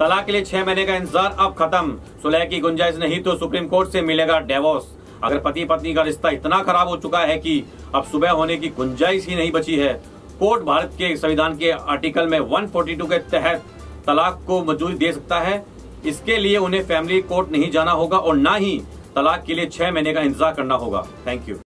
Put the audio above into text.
तलाक के लिए 6 महीने का इंतजार अब खत्म। सुलह की गुंजाइश नहीं तो सुप्रीम कोर्ट से मिलेगा डिवोर्स। अगर पति पत्नी का रिश्ता इतना खराब हो चुका है कि अब सुबह होने की गुंजाइश ही नहीं बची है, कोर्ट भारत के संविधान के आर्टिकल में 142 के तहत तलाक को मंजूरी दे सकता है। इसके लिए उन्हें फैमिली कोर्ट नहीं जाना होगा और न ही तलाक के लिए 6 महीने का इंतजार करना होगा। Thank you.